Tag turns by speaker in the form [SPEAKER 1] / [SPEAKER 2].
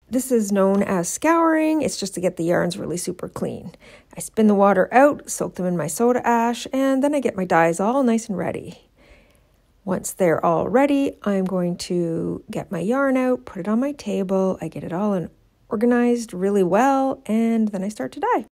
[SPEAKER 1] This is known as scouring. It's just to get the yarns really super clean. I spin the water out, soak them in my soda ash, and then I get my dyes all nice and ready. Once they're all ready, I'm going to get my yarn out, put it on my table. I get it all organized really well, and then I start to dye.